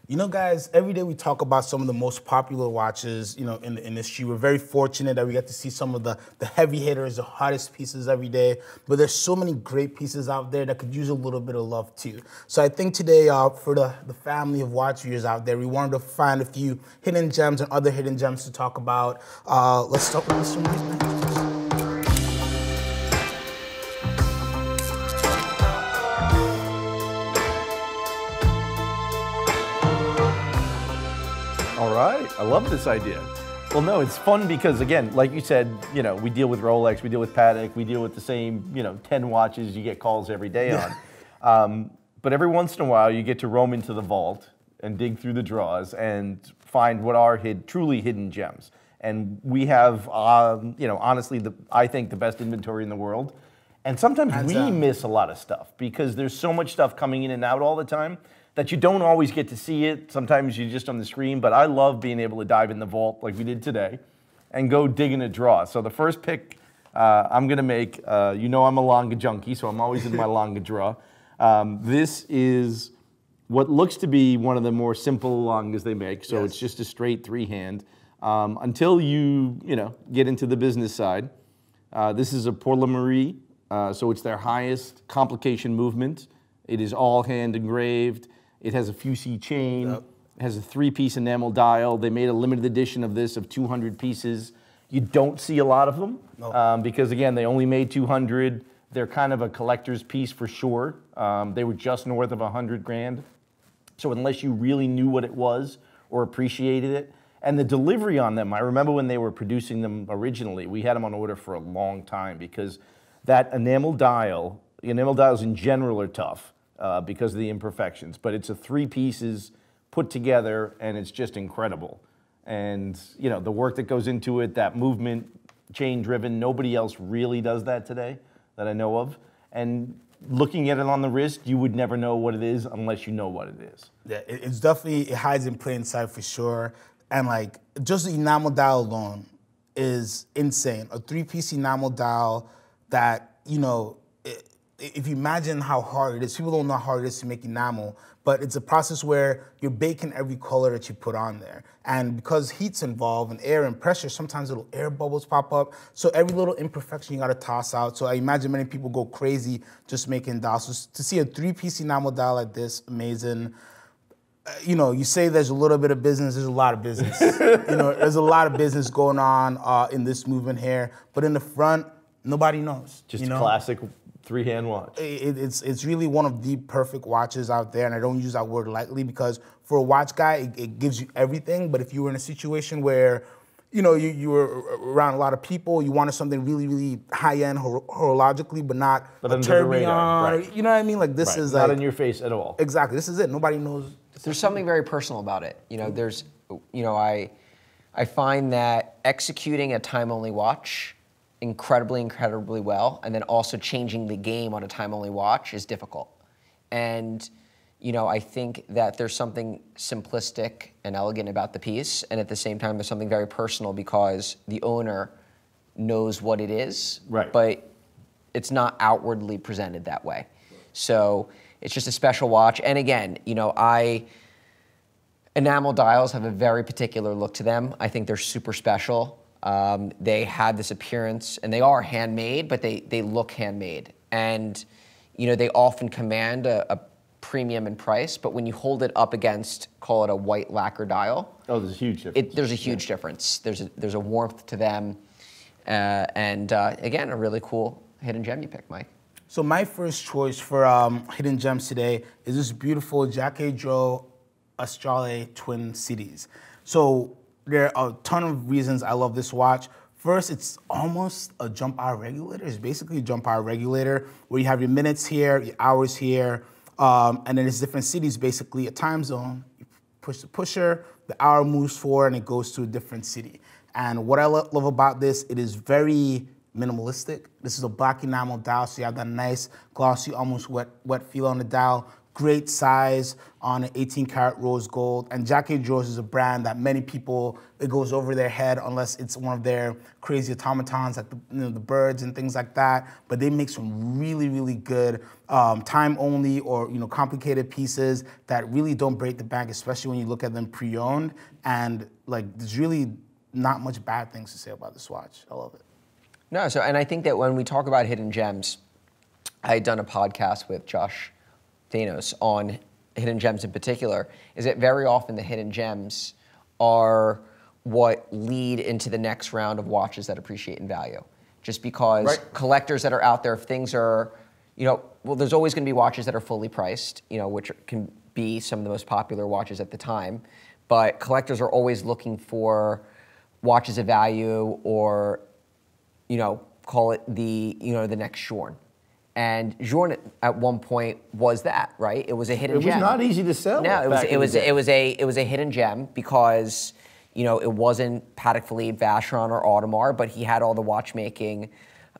You know, guys, every day we talk about some of the most popular watches, you know, in the industry. We're very fortunate that we get to see some of the heavy hitters, the hottest pieces every day. But there's so many great pieces out there that could use a little bit of love too. So I think today, for the family of watch viewers out there, we wanted to find a few hidden gems and other hidden gems to talk about. Let's start with some of these matches. All right, I love this idea. Well, no, it's fun because, again, like you said, you know, we deal with Rolex, we deal with Patek, we deal with the same, 10 watches you get calls every day on. But every once in a while, you get to roam into the vault and dig through the drawers and find what are truly hidden gems. And we have, honestly, I think the best inventory in the world. And sometimes we miss a lot of stuff because there's so much stuff coming in and out all the time that you don't always get to see it. Sometimes you're just on the screen, but I love being able to dive in the vault like we did today and go dig in a draw. So the first pick I'm gonna make, I'm a Lange junkie, so I'm always in my Lange draw. This is what looks to be one of the more simple Langes they make, so it's just a straight 3-hand. Until you get into the business side. This is a Pour la Marie, so it's their highest complication movement. It is all hand engraved. It has a Fusi chain. Yep. It has a 3-piece enamel dial. They made a limited edition of this of 200 pieces. You don't see a lot of them because, again, they only made 200. They're kind of a collector's piece for sure. They were just north of 100 grand. So unless you really knew what it was or appreciated it, and the delivery on them, I remember when they were producing them originally, we had them on order for a long time because that enamel dials in general are tough. Because of the imperfections, but it's a 3 pieces put together and it's just incredible. And the work that goes into it, that movement, chain driven, nobody else really does that today that I know of. And looking at it on the wrist, you would never know what it is unless you know what it is. Yeah, it's definitely, it hides in plain sight for sure. And like, just the enamel dial alone is insane. A 3-piece enamel dial that, if you imagine how hard it is, people don't know how hard it is to make enamel, but it's a process where you're baking every color that you put on there. And because heat's involved and air and pressure, sometimes little air bubbles pop up. So every little imperfection you gotta toss out. So I imagine many people go crazy just making dials. So to see a 3-piece enamel dial like this, amazing. You say there's a little bit of business, there's a lot of business. There's a lot of business going on in this movement here. But in the front, nobody knows. Just a classic 3-hand watch. It's really one of the perfect watches out there, and I don't use that word lightly because for a watch guy, it gives you everything. But if you were in a situation where, you were around a lot of people, you wanted something really, really high-end horologically, but not a tourbillon, right. You know what I mean? Like this is not in your face at all. Exactly. This is it. Nobody knows. There's something very personal about it. I find that executing a time-only watch incredibly well, and then also changing the game on a time-only watch is difficult. And, I think that there's something simplistic and elegant about the piece, and at the same time, there's something very personal because the owner knows what it is, but it's not outwardly presented that way. So it's just a special watch. And again, enamel dials have a very particular look to them. I think they're super special. They have this appearance, and they are handmade, but they look handmade. And, they often command a premium in price, but when you hold it up against, call it a white lacquer dial. Oh, there's a huge difference. There's a huge difference. There's a warmth to them. And again, a really cool hidden gem you picked, Mike. So my first choice for hidden gems today is this beautiful Jaquet Droz Astrale Twin Cities. So there are a ton of reasons I love this watch. First, it's almost a jump hour regulator. It's basically a jump hour regulator where you have your minutes here, your hours here, and then it's different cities, basically a time zone. You push the pusher, the hour moves forward, and it goes to a different city. And what I love about this, it is very minimalistic. This is a black enamel dial, so you have that nice glossy, almost wet feel on the dial. great size on an 18-karat rose gold. And Jaquet Droz is a brand that many people, it goes over their head unless it's one of their crazy automatons, like the birds and things like that. But they make some really, really good time-only or complicated pieces that really don't break the bank, especially when you look at them pre-owned. And like, there's really not much bad things to say about this watch. I love it. No, and I think that when we talk about hidden gems, I had done a podcast with Josh Thanos on hidden gems in particular, is that very often the hidden gems are what lead into the next round of watches that appreciate in value. Just because collectors that are out there, if things are, well, there's always going to be watches that are fully priced, which can be some of the most popular watches at the time, but collectors are always looking for watches of value or, call it the next Journe. And Journe at one point was that, right? It was a hidden gem. It was not easy to sell. No, it was a hidden gem because it wasn't Patek Philippe, Vacheron, or Audemars, but he had all the watchmaking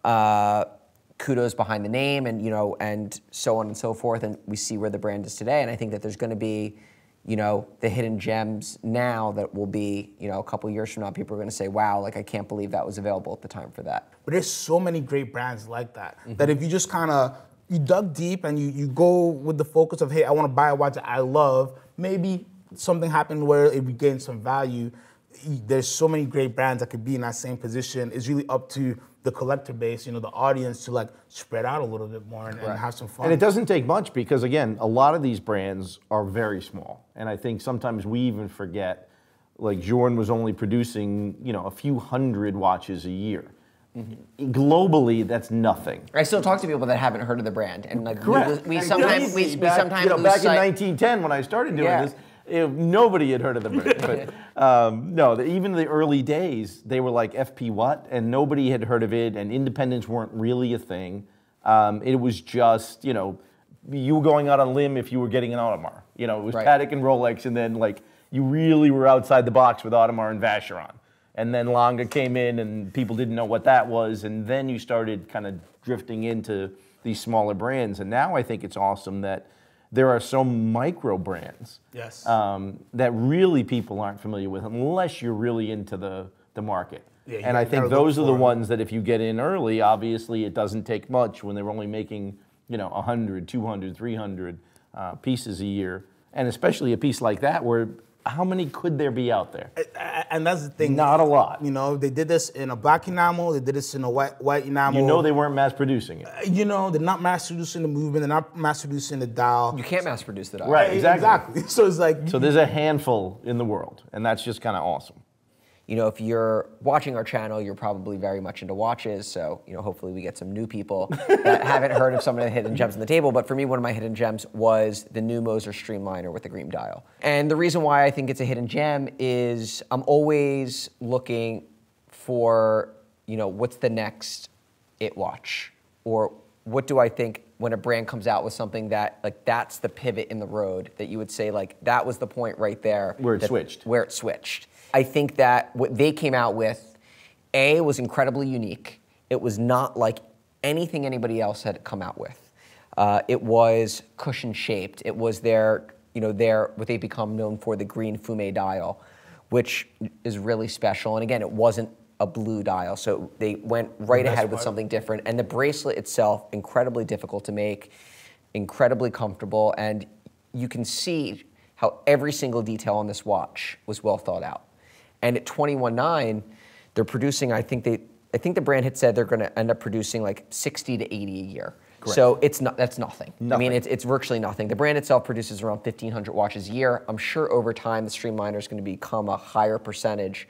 kudos behind the name, and and so on and so forth. And we see where the brand is today. And I think that there's going to be the hidden gems now that will be, a couple years from now, people are going to say, wow, like I can't believe that was available at the time for that. But there's so many great brands like that, that if you just you dug deep and you go with the focus of, hey, I want to buy a watch that I love, maybe something happened where it regained some value. There's so many great brands that could be in that same position. It's really up to the collector base, the audience to like spread out a little bit more and have some fun. And it doesn't take much because, again, a lot of these brands are very small. And I think sometimes we even forget, like Journe was only producing, a few hundred watches a year. Globally, that's nothing. I still talk to people that haven't heard of the brand, and like we sometimes back in 1910 when I started doing this, nobody had heard of the brand. But no, even the early days, they were like FP what, and nobody had heard of it, and independents weren't really a thing. It was just, you were going out on a limb if you were getting an Audemars. It was Patek and Rolex, and then like you really were outside the box with Audemars and Vacheron. And then Lange came in, and people didn't know what that was, and then you started kind of drifting into these smaller brands. And now I think it's awesome that there are some micro brands that really people aren't familiar with unless you're really into the market. Yeah, and I think those are the ones that if you get in early, obviously it doesn't take much when they're only making 100, 200, 300 pieces a year. And especially a piece like that where how many could there be out there? And that's the thing. Not a lot. They did this in a black enamel. They did this in a white enamel. They weren't mass producing it. They're not mass producing the movement. They're not mass producing the dial. You can't mass produce the dial. Right, exactly. So it's like... So there's a handful in the world, and that's just kind of awesome. If you're watching our channel, you're probably very much into watches, so hopefully we get some new people that haven't heard of some of the hidden gems on the table. But for me, one of my hidden gems was the new Moser Streamliner with the green dial. And the reason why I think it's a hidden gem is I'm always looking for, what's the next it watch? Or what do I think when a brand comes out with something that, like, that's the pivot in the road that you would say, like, that was the point right there. Where it switched. Where it switched. I think that what they came out with, was incredibly unique. It was not like anything anybody else had come out with. It was cushion shaped. It was what they become known for, the green fume dial, which is really special. And again, it wasn't a blue dial, so they went right ahead with something different. And the bracelet itself, incredibly difficult to make, incredibly comfortable, and you can see how every single detail on this watch was well thought out. And at 21.9, they're producing, I think the brand had said they're going to end up producing like 60 to 80 a year. Correct. So that's nothing. I mean, it's virtually nothing. The brand itself produces around 1,500 watches a year. I'm sure over time the Streamliner is going to become a higher percentage,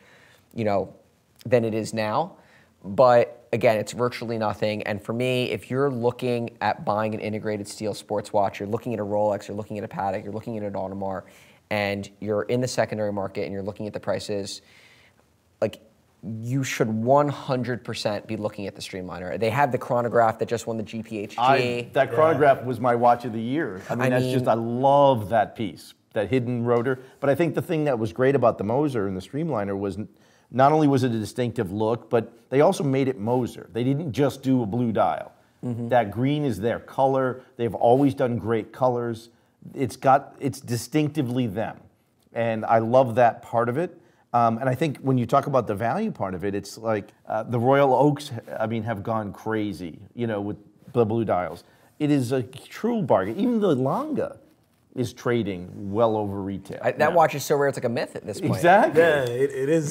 than it is now. But again, it's virtually nothing. And for me, if you're looking at buying an integrated steel sports watch, you're looking at a Rolex, you're looking at a Patek, you're looking at an Audemars, and you're in the secondary market and you're looking at the prices, like, you should 100% be looking at the Streamliner. They have the chronograph that just won the GPHG. That chronograph was my watch of the year. I love that piece, that hidden rotor. But I think the thing that was great about the Moser and the Streamliner was not only was it a distinctive look, but they also made it Moser. They didn't just do a blue dial. That green is their color. They've always done great colors. it's distinctively them. And I love that part of it. And I think when you talk about the value part of it, it's like the Royal Oaks, I mean, have gone crazy, you know, with the blue dials. It is a true bargain. Even the Lange is trading well over retail. That watch is so rare, it's like a myth at this point. Exactly. Yeah, it is.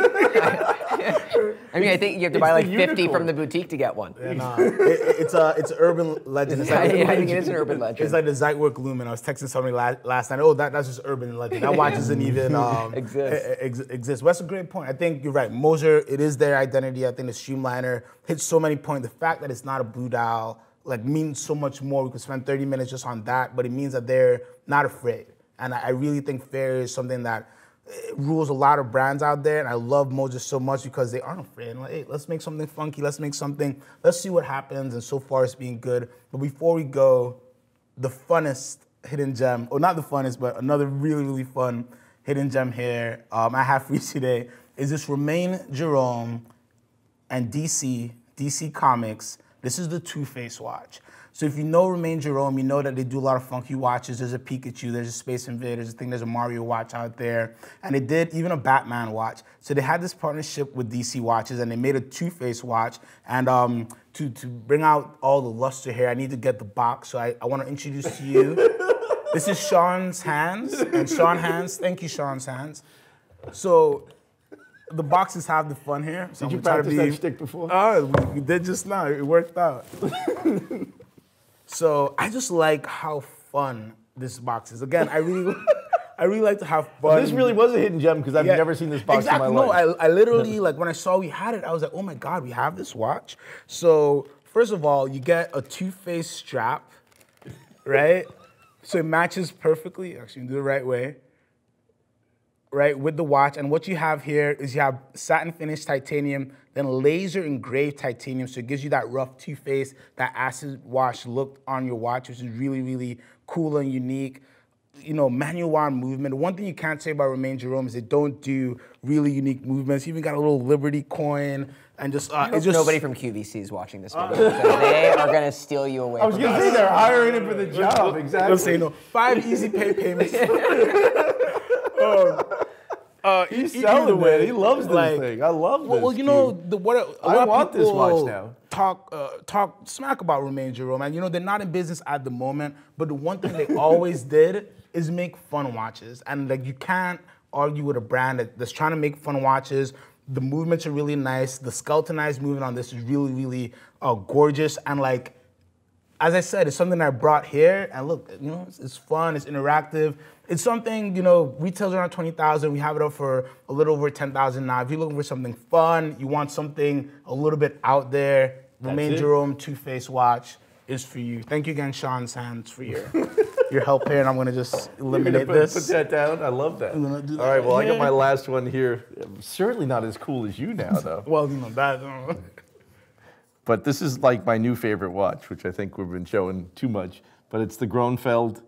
I mean, I think you have to buy like 50 from the boutique to get one. Yeah, nah, it's an urban legend. It's like, I think it is an urban legend. It's like the Zeitwerk Lumen. I was texting somebody last night. Oh, that's just urban legend. That watch doesn't even exist. Well, that's a great point. I think you're right. Moser, it is their identity. I think the Streamliner hits so many points. The fact that it's not a blue dial like means so much more. We could spend 30 minutes just on that, but it means that they're not afraid. And I really think fair is something that rules a lot of brands out there, and I love Moser so much because they aren't afraid. I'm like, hey, let's make something funky, let's see what happens, and so far it's been good. But before we go, the funnest hidden gem, or not the funnest, but another really, really fun hidden gem here I have for you today is this Romain, Jerome, and DC Comics. This is the Two-Face watch. So if you know Romain Jerome, you know that they do a lot of funky watches. There's a Pikachu, there's a Space Invaders, I think there's a Mario watch out there. And they did even a Batman watch. So they had this partnership with DC Watches and they made a Two-Face watch. And to bring out all the luster here, I need to get the box. So I want to introduce to you. This is Sean's hands. And Sean Hands, thank you, Sean's hands. So the boxes have the fun here. So did you practice that shtick before? Oh, we did just now. It worked out. So I just like how fun this box is. Again, I really like to have fun. This really was a hidden gem because I've never seen this box in my life. No, I literally, like when I saw we had it, I was like, oh my God, we have this watch. So first of all, you get a Two-Face strap, right? So it matches perfectly. Actually, do it the right way. Right, with the watch. And what you have here is you have satin finished titanium, then laser engraved titanium. So it gives you that rough Two-Face, that acid wash look on your watch, which is really, really cool and unique. You know, manual arm movement. One thing you can't say about Romain Jerome is they don't do really unique movements. You even got a little Liberty coin and just, it's just nobody from QVC is watching this video. They are going to steal you away. I was going to say they're hiring him for the job. Exactly. Let's say no. 5 easy pay payments. He's selling it. He loves this thing. I love this. Well, you know, I want this watch now. Talk smack about Romain Jerome, and you know they're not in business at the moment. But the one thing they always did is make fun watches, and like you can't argue with a brand that's trying to make fun watches. The movements are really nice. The skeletonized movement on this is really, really gorgeous, and like. As I said, it's something I brought here, and look, you know, it's fun, it's interactive. It's something, you know, retails around 20,000. We have it up for a little over 10,000 now. If you're looking for something fun, you want something a little bit out there, Romain Jerome Two-Face watch is for you. Thank you again, Sean's hands, for your help here, and I'm gonna just eliminate this. Put that down. I love that. I'm gonna do that. All right, well, I got my last one here. Certainly not as cool as you now, though. Well, you know, that. But this is like my new favorite watch, which I think we've been showing too much. But it's the Grönefeld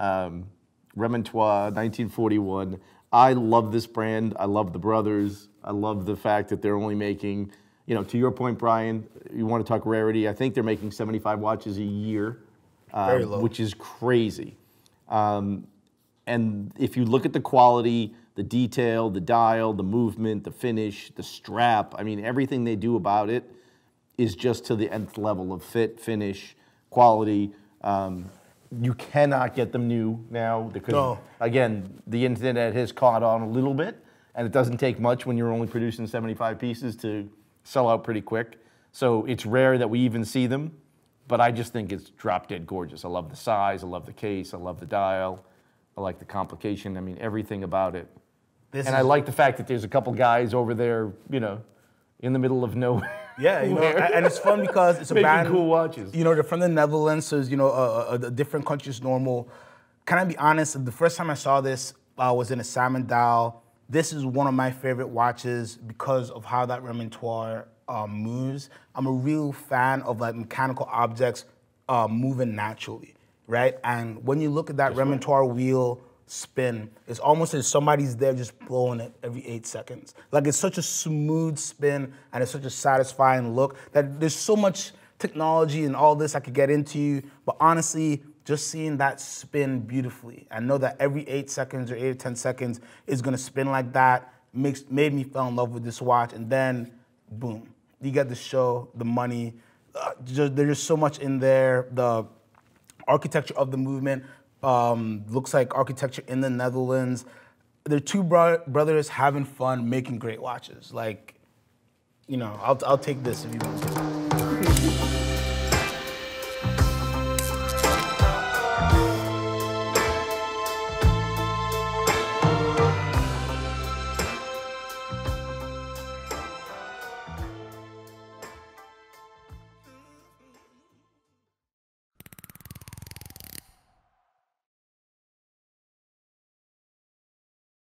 Remontoire 1941. I love this brand. I love the brothers. I love the fact that they're only making, you know, to your point, Brian, you want to talk rarity. I think they're making 75 watches a year, Very low. Which is crazy. And if you look at the quality, the detail, the dial, the movement, the finish, the strap, I mean, everything they do about it is just to the nth level of fit, finish, quality. You cannot get them new now because, again, the internet has caught on a little bit, and it doesn't take much when you're only producing 75 pieces to sell out pretty quick. So it's rare that we even see them, but I just think it's drop dead gorgeous. I love the size, I love the case, I love the dial, I like the complication. I mean, everything about it. I like the fact that there's a couple guys over there, you know, in the middle of nowhere. Yeah, you know, and it's fun because it's a brand. Cool watches. You know, they're from the Netherlands, so it's, you know, a different country is normal. Can I be honest? The first time I saw this was in a salmon dial. This is one of my favorite watches because of how that Remontoire moves. I'm a real fan of like mechanical objects moving naturally, right? And when you look at that Remontoire wheel spin, it's almost as somebody's there just blowing it every 8 seconds. Like it's such a smooth spin and it's such a satisfying look that there's so much technology and all this I could get into, but honestly, just seeing that spin beautifully. I know that every 8 seconds or 8 or 10 seconds is gonna spin like that. Made me fall in love with this watch, and then boom, you get the show, the money. There's just so much in there. The architecture of the movement looks like architecture in the Netherlands. They're two brothers having fun, making great watches. Like, you know, I'll take this if you want to.